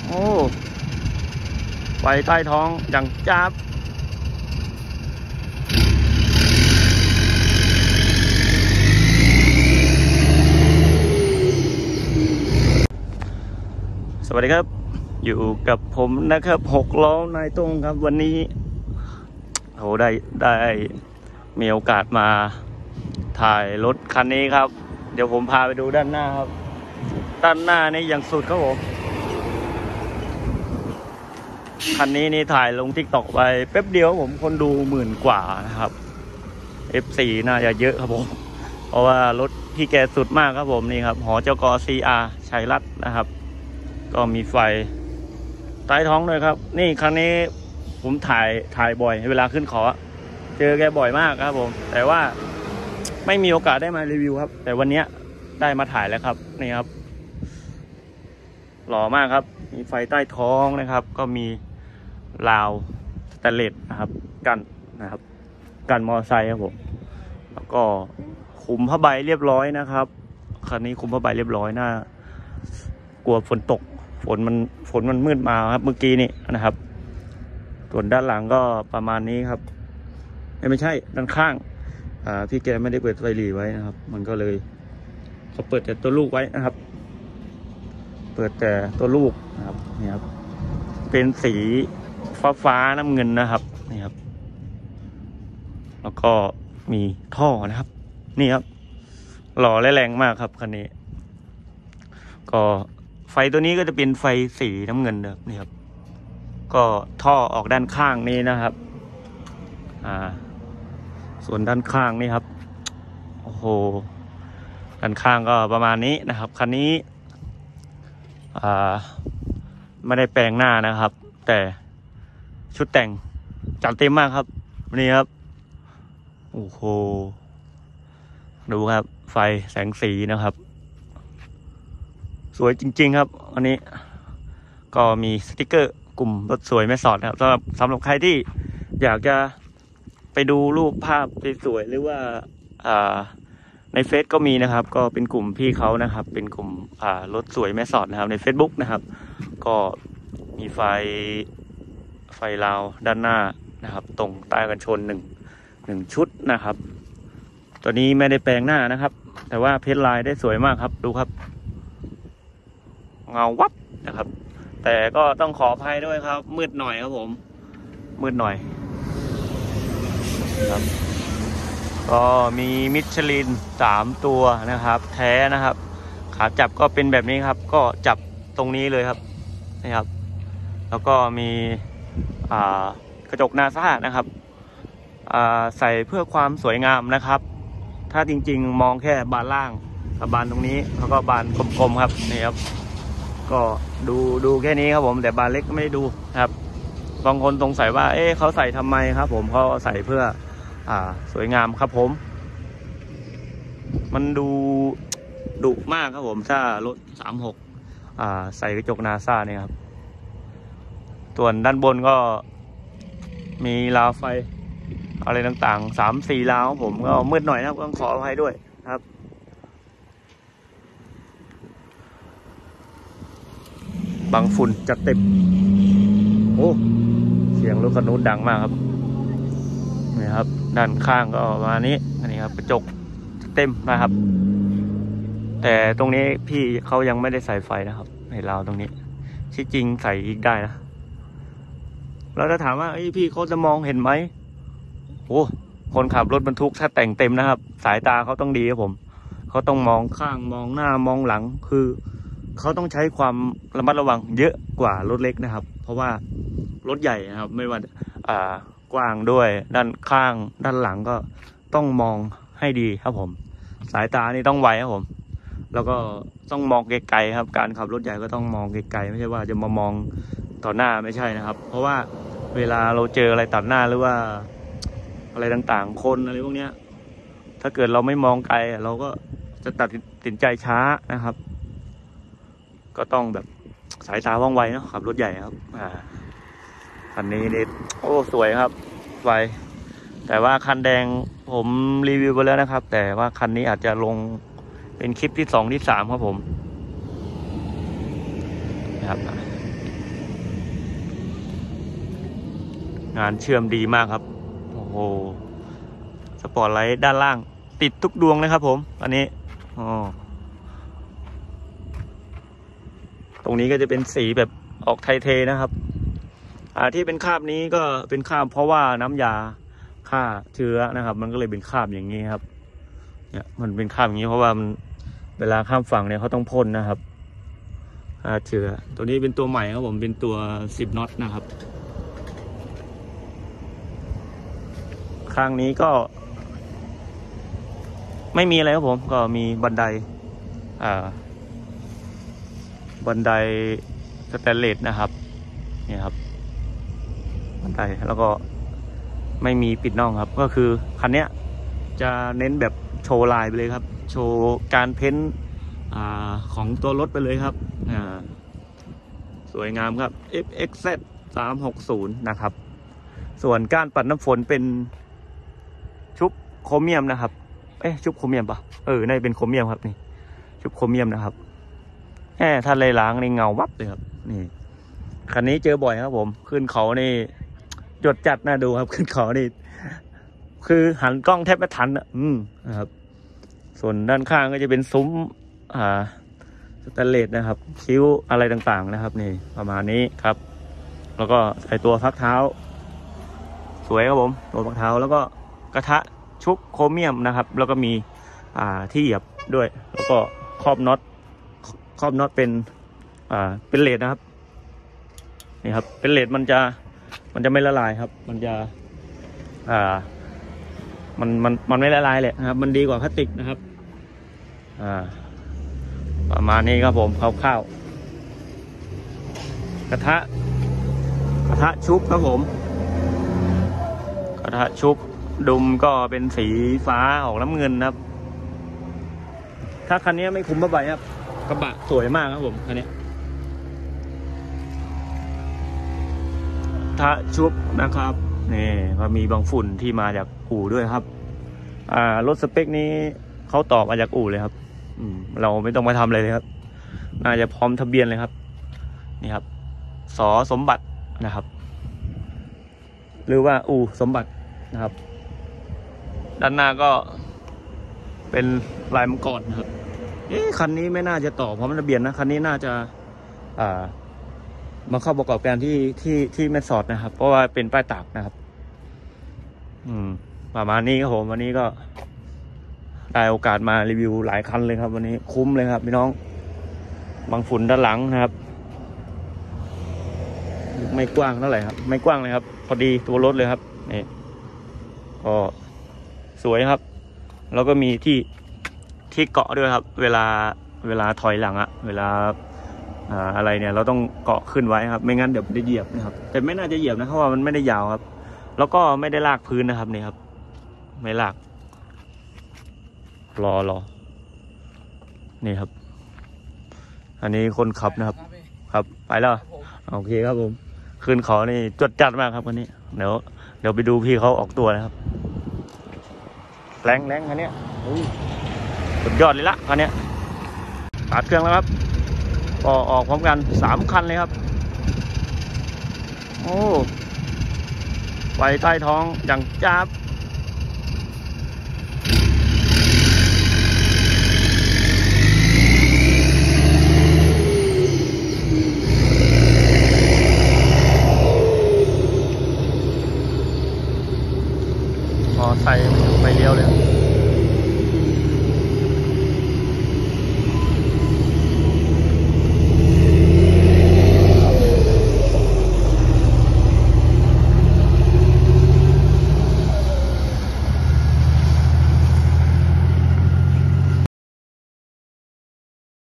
โอ้ไฟใต้ท้องอย่างจ้าบสวัสดีครับอยู่กับผมนะครับ6 ล้อนายต้งครับวันนี้โหได้มีโอกาสมาถ่ายรถคันนี้ครับเดี๋ยวผมพาไปดูด้านหน้าครับด้านหน้านี่อย่างสุดครับผมคันนี้นี่ถ่ายลง TikTok ไปแป๊บเดียวผมคนดู10,000 กว่านะครับ F4 น่าจะเยอะครับผมเพราะว่ารถที่แกสุดมากครับผมนี่ครับหจก. CR ชัยรัตน์นะครับก็มีไฟใต้ท้องด้วยครับนี่ครั้งนี้ผมถ่ายบ่อยเวลาขึ้นเขาเจอแกบ่อยมากครับผมแต่ว่าไม่มีโอกาสได้มารีวิวครับแต่วันนี้ได้มาถ่ายแล้วครับนี่ครับหล่อมากครับมีไฟใต้ท้องนะครับก็มีราวสแตนเลสนะครับกันนะครับกันมอเตอร์ไซค์ครับผมแล้วก็คุมผ้าใบเรียบร้อยนะครับคันนี้คุมผ้าใบเรียบร้อยน่ากลัวฝนตกฝนมันมืดมาครับเมื่อกี้นี่นะครับส่วนด้านหลังก็ประมาณนี้ครับไม่ใช่ด้านข้างพี่แกไม่ได้เปิดไฟหลีไว้นะครับมันก็เลยเขาเปิดแต่ตัวลูกไว้นะครับเปิดแต่ตัวลูกนะครับนี่ครับเป็นสีฟ้าน้ำเงินนะครับนี่ครับแล้วก็มีท่อนะครับนี่ครับหล่อและแรงมากครับคันนี้ก็ไฟตัวนี้ก็จะเป็นไฟสีน้ำเงินนะครับนี่ครับก็ท่อออกด้านข้างนี้นะครับส่วนด้านข้างนี่ครับโอ้โหด้านข้างก็ประมาณนี้นะครับคันนี้ไม่ได้แปลงหน้านะครับแต่ชุดแต่งจัดเต็มมากครับนี่ครับโอ้โหดูครับไฟแสงสีนะครับสวยจริงๆครับอันนี้ก็มีสติกเกอร์กลุ่มรถสวยแม่สอดนะครับสำหรับใครที่อยากจะไปดูรูปภาพสวยๆหรือว่าในเฟซก็มีนะครับก็เป็นกลุ่มพี่เขานะครับเป็นกลุ่มรถสวยแม่สอดนะครับใน Facebook นะครับก็มีไฟราวด้านหน้านะครับตรงใต้กันชนหนึ่งชุดนะครับตัวนี้ไม่ได้แปลงหน้านะครับแต่ว่าเพ้นท์ลายได้สวยมากครับดูครับเงาวับนะครับแต่ก็ต้องขออภัยด้วยครับมืดหน่อยครับผมมืดหน่อยครับก็มีมิชลิน3 ตัวนะครับแท้นะครับขาจับก็เป็นแบบนี้ครับก็จับตรงนี้เลยครับนี่ครับแล้วก็มีกระจกนาซ่านะครับใส่เพื่อความสวยงามนะครับถ้าจริงๆมองแค่บานล่างกับบานตรงนี้แล้วก็บานกลมๆครับนี่ครับก็ดูแค่นี้ครับผมแต่บานเล็กก็ไม่ได้ดูครับบางคนสงสัยว่าเขาใส่ทำไมครับผมเขาใส่เพื่อสวยงามครับผมมันดูดุมากครับผมถ้ารถ36ใส่กระจกนาซ่าเนี่ยครับส่วนด้านบนก็มีราวไฟอะไรต่างๆ3-4 ราวผมก็มืดหน่อยนะครับต้องขออภัยด้วยครับบังฝุ่นจัดเต็มโอ้เสียงรถคันนู้นดังมากครับนี่ครับด้านข้างก็ประมาณนี้อันนี้ครับกระจกเต็มนะครับแต่ตรงนี้พี่เขายังไม่ได้ใส่ไฟนะครับในราวตรงนี้ที่จริงใส่อีกได้นะแล้วถ้าถามว่าพี่เขาจะมองเห็นไหมโอ้คนขับรถบรรทุกถ้าแต่งเต็มนะครับสายตาเขาต้องดีครับผมเขาต้องมองข้างมองหน้ามองหลังคือเขาต้องใช้ความระมัดระวังเยอะกว่ารถเล็กนะครับเพราะว่ารถใหญ่นะครับไม่ว่ากว้างด้วยด้านข้างด้านหลังก็ต้องมองให้ดีครับผมสายตานี่ต้องไวครับผมแล้วก็ต้องมองไกลๆครับการขับรถใหญ่ก็ต้องมองไกลๆไม่ใช่ว่าจะมามองต่อหน้าไม่ใช่นะครับเพราะว่าเวลาเราเจออะไรตัดหน้าหรือว่าอะไรต่างๆคนอะไรพวกนี้ถ้าเกิดเราไม่มองไกลเราก็จะตัดสินใจช้านะครับก็ต้องแบบสายตาว่องไวเนาะขับรถใหญ่ครับคันนี้นี่โอ้สวยครับไฟแต่ว่าคันแดงผมรีวิวไปแล้วนะครับแต่ว่าคันนี้อาจจะลงเป็นคลิปที่2 ที่ 3ครับผมนะครับงานเชื่อมดีมากครับโอ้โหสปอร์ตไลท์ด้านล่างติดทุกดวงเลยครับผมอันนี้อ๋อตรงนี้ก็จะเป็นสีแบบออกไทยเทนะครับที่เป็นคราบนี้ก็เป็นคราบเพราะว่าน้ำยาฆ่าเชื้อนะครับมันก็เลยเป็นคราบอย่างนี้ครับเนี่ยมันเป็นคราบอย่างนี้เพราะว่ามันเวลาข้ามฝั่งเนี่ยเขาต้องพ่นนะครับฆ่าเชื้อตัวนี้เป็นตัวใหม่ครับผมเป็นตัว10 น็อตนะครับข้างนี้ก็ไม่มีอะไรครับผมก็มีบันไดบันไดสแตนเลสนะครับนี่ครับบันไดแล้วก็ไม่มีปิดน่องครับก็คือคันนี้จะเน้นแบบโชว์ลายไปเลยครับโชว์การเพ้นท์ของตัวรถไปเลยครับสวยงามครับ FXZ 360นะครับส่วนก้านปัดน้ำฝนเป็นชุบโครเมียมนะครับชุบโครเมียมปะน่าจะเป็นโครเมียมครับนี่ชุบโครเมียมนะครับถ้าเลยล้างในเงาวับเลยครับนี่คันนี้เจอบ่อยครับผมขึ้นเขานี่จดจัดน่าดูครับขึ้นเขานี่คือหันกล้องแทบไม่ทันนะครับส่วนด้านข้างก็จะเป็นซุ้มสแตนเลสนะครับคิ้วอะไรต่างๆนะครับนี่ประมาณนี้ครับแล้วก็ใส่ตัวพักเท้าสวยครับผมตัวพักเท้าแล้วก็กระทะชุบโครเมียมนะครับแล้วก็มีที่เหยียบด้วยแล้วก็ครอบน็อตเป็นเลดนะครับนี่ครับเป็นเลดมันจะไม่ละลายครับมันจะมันไม่ละลายเลยนะครับมันดีกว่าพลาสติกนะครับประมาณนี้ครับผมคร่าวๆกระทะชุบครับผมกระทะชุบดุมก็เป็นสีฟ้าออกน้ำเงินนะครับถ้าคันนี้ไม่คุ้มผ้าใบครับกระบะสวยมากครับผมคันนี้ถ้าชุบนะครับนี่ก็มีบางฝุ่นที่มาจากอู่ด้วยครับรถสเปคนี้เขาต่อมาจากอู่เลยครับเราไม่ต้องมาทำอะไรเลยครับน่าจะพร้อมทะเบียนเลยครับนี่ครับสสมบัตินะครับหรือว่าอู่สมบัตินะครับด้านหน้าก็เป็นลายมังกรนะครับคันนี้ไม่น่าจะต่อพร้อมทะเบียนนะคันนี้น่าจะมาเข้าประกอบการที่แม่สอดนะครับเพราะว่าเป็นป้ายตากนะครับประมาณนี้ครับผมวันนี้ก็ได้โอกาสมารีวิวหลายคันเลยครับวันนี้คุ้มเลยครับพี่น้องบางฝุ่นด้านหลังนะครับไม่กว้างเท่าไหร่ครับไม่กว้างเลยครับพอดีตัวรถเลยครับนี่ก็สวยครับแล้วก็มีที่เกาะด้วยครับเวลาถอยหลังเวลาอะไรเนี่ยเราต้องเกาะขึ้นไว้ครับไม่งั้นเดี๋ยวจะเหยียบนะครับแต่ไม่น่าจะเหยียบนะเพราะว่ามันไม่ได้ยาวครับแล้วก็ไม่ได้ลากพื้นนะครับนี่ครับไม่ลากรอนี่ครับอันนี้คนขับนะครับครับไปแล้วโอเคครับผมขึ้นเขานี่จดจัดมากครับคันนี้เดี๋ยวไปดูพี่เขาออกตัวนะครับแรงคันนี้สุดยอดเลยละคันนี้สตาร์ทเครื่องแล้วครับก็ออกพร้อมกัน3 คันเลยครับโอ้ไฟใต้ท้องอย่างจ้าบพอใส่ไฟเลี้ยวเลย